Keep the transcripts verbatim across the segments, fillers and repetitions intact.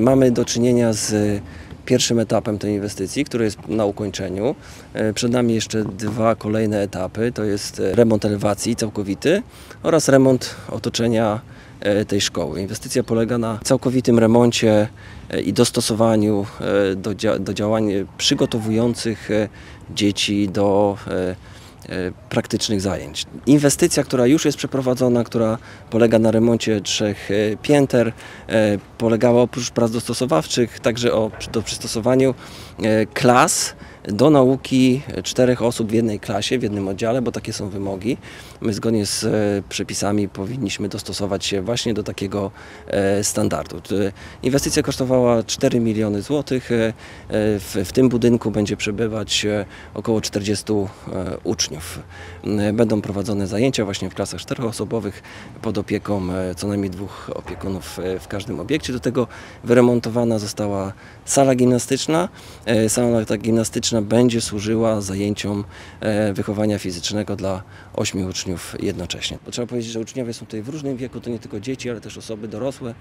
Mamy do czynienia z pierwszym etapem tej inwestycji, który jest na ukończeniu. Przed nami jeszcze dwa kolejne etapy, to jest remont elewacji całkowity oraz remont otoczenia tej szkoły. Inwestycja polega na całkowitym remoncie i dostosowaniu do, dzia do działań przygotowujących dzieci do praktycznych zajęć. Inwestycja, która już jest przeprowadzona, która polega na remoncie trzech pięter, polegała oprócz prac dostosowawczych także o do przystosowaniu klas do nauki czterech osób w jednej klasie, w jednym oddziale, bo takie są wymogi. My zgodnie z przepisami powinniśmy dostosować się właśnie do takiego standardu. Inwestycja kosztowała cztery miliony złotych. W, w tym budynku będzie przebywać około czterdziestu uczniów. Będą prowadzone zajęcia właśnie w klasach czteroosobowych pod opieką co najmniej dwóch opiekunów w każdym obiekcie. Do tego wyremontowana została sala gimnastyczna. Sala ta gimnastyczna będzie służyła zajęciom wychowania fizycznego dla ośmiu uczniów jednocześnie. Bo trzeba powiedzieć, że uczniowie są tutaj w różnym wieku, to nie tylko dzieci, ale też osoby dorosłe,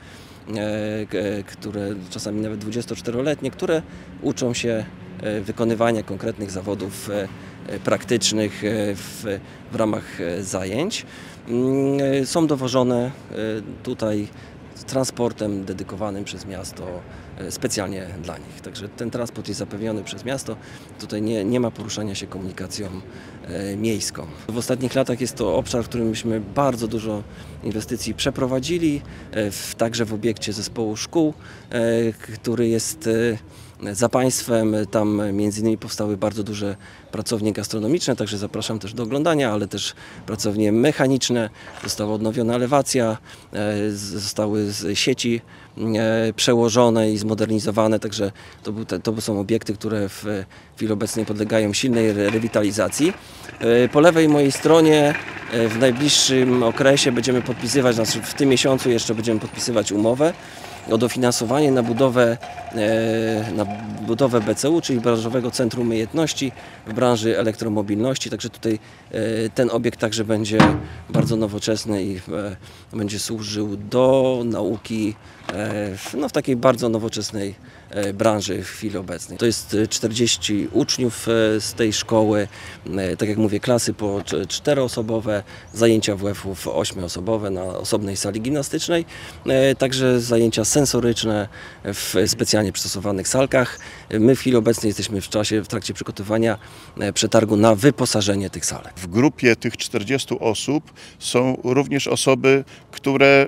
które czasami nawet dwudziestoczteroletnie, które uczą się wykonywania konkretnych zawodów praktycznych w, w ramach zajęć. Są dowożone tutaj transportem dedykowanym przez miasto specjalnie dla nich. Także ten transport jest zapewniony przez miasto. Tutaj nie, nie ma poruszania się komunikacją e, miejską. W ostatnich latach jest to obszar, w którym myśmy bardzo dużo inwestycji przeprowadzili, e, w, także w obiekcie zespołu szkół, e, który jest e, za państwem. Tam między innymi powstały bardzo duże pracownie gastronomiczne, także zapraszam też do oglądania, ale też pracownie mechaniczne. Została odnowiona elewacja, zostały sieci przełożone i zmodernizowane, także to, był te, to są obiekty, które w chwili obecnej podlegają silnej rewitalizacji. Po lewej mojej stronie w najbliższym okresie będziemy podpisywać, znaczy w tym miesiącu jeszcze będziemy podpisywać umowę o dofinansowanie na budowę, na budowę B C U, czyli Branżowego Centrum Umiejętności w branży elektromobilności. Także tutaj ten obiekt także będzie bardzo nowoczesny i będzie służył do nauki no, w takiej bardzo nowoczesnej branży w chwili obecnej. To jest czterdzieści uczniów z tej szkoły, tak jak mówię, klasy po czteroosobowe, zajęcia W F-ów ośmioosobowe na osobnej sali gimnastycznej, także zajęcia sensoryczne w specjalnie przystosowanych salkach. My w chwili obecnej jesteśmy w czasie, w trakcie przygotowania przetargu na wyposażenie tych salek. W grupie tych czterdziestu osób są również osoby, które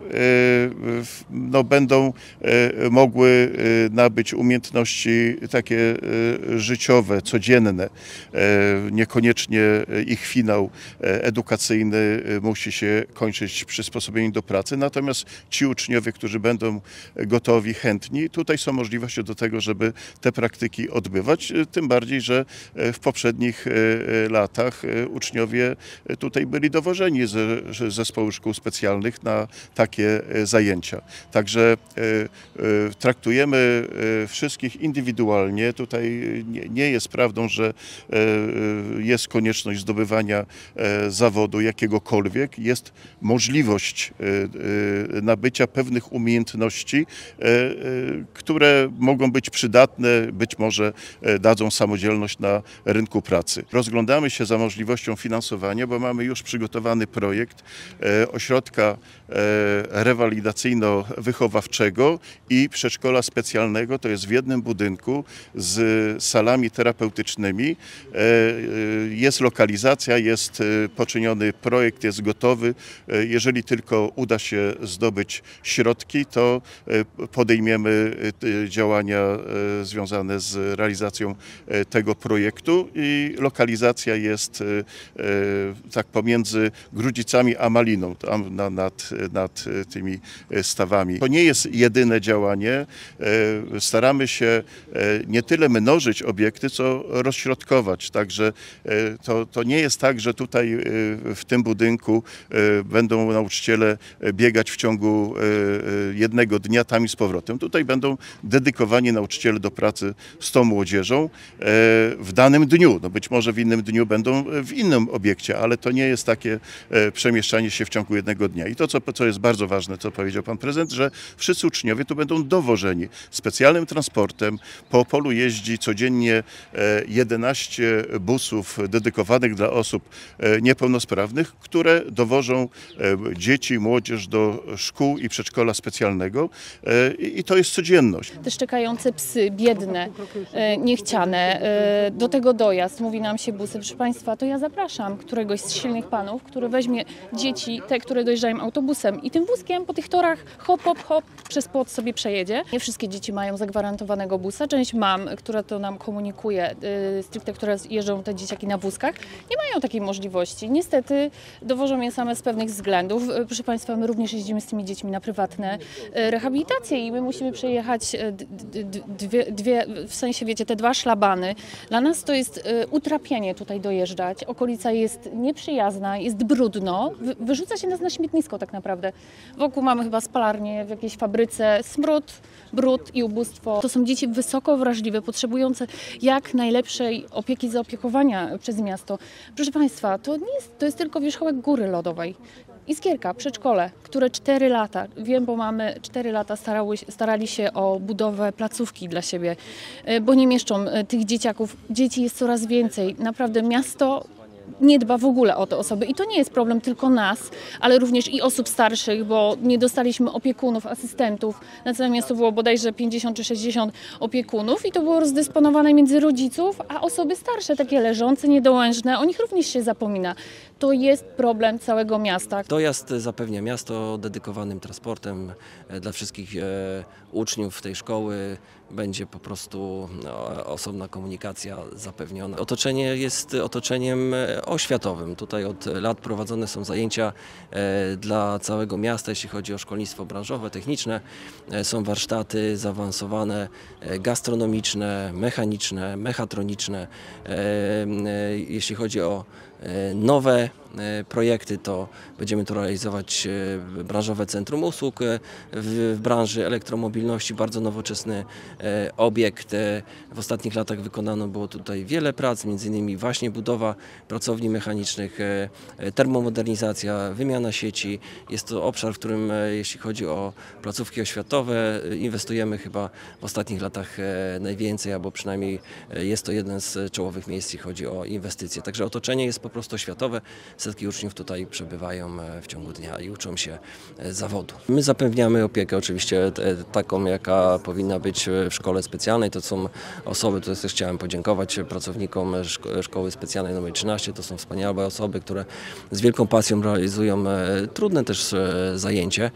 no, będą mogły nabyć umiejętności takie życiowe, codzienne. Niekoniecznie ich finał edukacyjny musi się kończyć przysposobieniem do pracy, natomiast ci uczniowie, którzy będą gotowi, chętni, tutaj są możliwości do tego, żeby te praktyki odbywać, tym bardziej, że w poprzednich latach uczniowie tutaj byli dowożeni z zespołu szkół specjalnych na takie zajęcia. Także traktujemy wszystkich indywidualnie. Tutaj nie jest prawdą, że jest konieczność zdobywania zawodu jakiegokolwiek. Jest możliwość nabycia pewnych umiejętności, które mogą być przydatne, być może dadzą samodzielność na rynku pracy. Rozglądamy się za możliwością finansowania, bo mamy już przygotowany projekt ośrodka rewalidacyjno-wychowawczego i przedszkola specjalnego. To jest w jednym budynku z salami terapeutycznymi. Jest lokalizacja, jest poczyniony projekt, jest gotowy. Jeżeli tylko uda się zdobyć środki, to podejmiemy działania związane z realizacją tego projektu i lokalizacja jest tak pomiędzy Grudzicami a Maliną, tam na, nad, nad tymi stawami. To nie jest jedyne działanie. Staramy się nie tyle mnożyć obiekty, co rozśrodkować. Także to, to nie jest tak, że tutaj w tym budynku będą nauczyciele biegać w ciągu jednego dnia wariatami z powrotem. Tutaj będą dedykowani nauczyciele do pracy z tą młodzieżą w danym dniu. No być może w innym dniu będą w innym obiekcie, ale to nie jest takie przemieszczanie się w ciągu jednego dnia. I to, co, co jest bardzo ważne, co powiedział pan prezydent, że wszyscy uczniowie tu będą dowożeni specjalnym transportem. Po polu jeździ codziennie jedenaście busów dedykowanych dla osób niepełnosprawnych, które dowożą dzieci, młodzież do szkół i przedszkola specjalnego i to jest codzienność. Te szczekające psy, biedne, niechciane, do tego dojazd, mówi nam się busy. Proszę Państwa, to ja zapraszam któregoś z silnych panów, który weźmie dzieci, te, które dojeżdżają autobusem i tym wózkiem po tych torach hop, hop, hop przez płot sobie przejedzie. Nie wszystkie dzieci mają zagwarantowanego busa. Część mam, która to nam komunikuje, stricte, które jeżdżą te dzieciaki na wózkach, nie mają takiej możliwości. Niestety dowożą je same z pewnych względów. Proszę Państwa, my również jeździmy z tymi dziećmi na prywatne rehabilitacje i my musimy przejechać dwie, dwie, w sensie wiecie, te dwa szlabany. Dla nas to jest utrapienie tutaj dojeżdżać. Okolica jest nieprzyjazna, jest brudno. Wyrzuca się nas na śmietnisko tak naprawdę. Wokół mamy chyba spalarnię w jakiejś fabryce, smród, brud i ubóstwo. To są dzieci wysoko wrażliwe, potrzebujące jak najlepszej opieki, zaopiekowania przez miasto. Proszę Państwa, to nie jest, to jest tylko wierzchołek góry lodowej. Iskierka, przedszkole, które cztery lata, wiem, bo mamy cztery lata starały, starali się o budowę placówki dla siebie, bo nie mieszczą tych dzieciaków. Dzieci jest coraz więcej. Naprawdę miasto nie dba w ogóle o te osoby i to nie jest problem tylko nas, ale również i osób starszych, bo nie dostaliśmy opiekunów, asystentów. Na całe miasto było bodajże pięćdziesiąt czy sześćdziesiąt opiekunów i to było rozdysponowane między rodziców, a osoby starsze, takie leżące, niedołężne, o nich również się zapomina. To jest problem całego miasta. Dojazd zapewnia miasto dedykowanym transportem dla wszystkich e, uczniów tej szkoły. Będzie po prostu no, osobna komunikacja zapewniona. Otoczenie jest otoczeniem oświatowym. Tutaj od lat prowadzone są zajęcia e, dla całego miasta, jeśli chodzi o szkolnictwo branżowe, techniczne. E, są warsztaty zaawansowane, e, gastronomiczne, mechaniczne, mechatroniczne. E, e, jeśli chodzi o e, nowe projekty, to będziemy tu realizować branżowe centrum usług w branży elektromobilności, bardzo nowoczesny obiekt. W ostatnich latach wykonano było tutaj wiele prac, między innymi właśnie budowa pracowni mechanicznych, termomodernizacja, wymiana sieci. Jest to obszar, w którym jeśli chodzi o placówki oświatowe, inwestujemy chyba w ostatnich latach najwięcej, albo przynajmniej jest to jeden z czołowych miejsc, jeśli chodzi o inwestycje. Także otoczenie jest po prostu oświatowe. Setki uczniów tutaj przebywają w ciągu dnia i uczą się zawodu. My zapewniamy opiekę oczywiście taką, jaka powinna być w szkole specjalnej. To są osoby, tutaj też chciałem podziękować pracownikom Szkoły Specjalnej numer trzynaście. To są wspaniałe osoby, które z wielką pasją realizują trudne też zajęcie.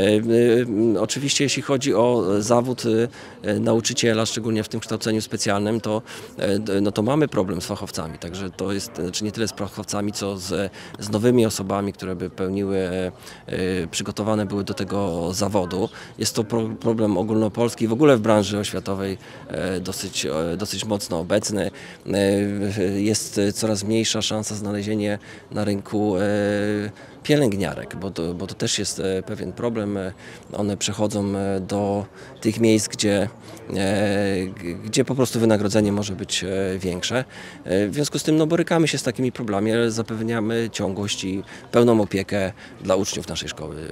Oczywiście jeśli chodzi o zawód nauczyciela, szczególnie w tym kształceniu specjalnym, to, no to mamy problem z fachowcami. Także to jest, znaczy nie tyle z fachowcami, co z z nowymi osobami, które by pełniły, e, przygotowane były do tego zawodu. Jest to pro, problem ogólnopolski i w ogóle w branży oświatowej e, dosyć, e, dosyć mocno obecny. E, jest coraz mniejsza szansa znalezienia na rynku e, pielęgniarek, bo to, bo to też jest pewien problem. One przechodzą do tych miejsc, gdzie, gdzie po prostu wynagrodzenie może być większe. W związku z tym no, borykamy się z takimi problemami, ale zapewniamy ciągłość i pełną opiekę dla uczniów naszej szkoły.